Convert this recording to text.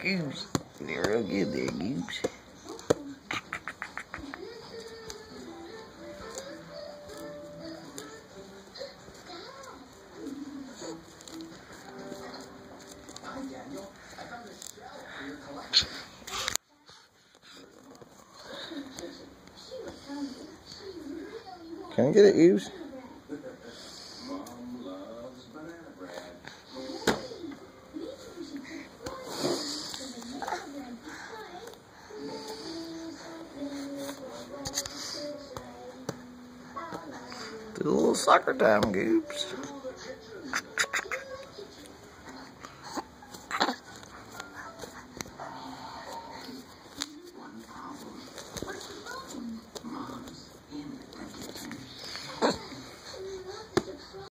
Goose. They're real good there, Goose. Can I get it, Goose? Do a little soccer time, Goose.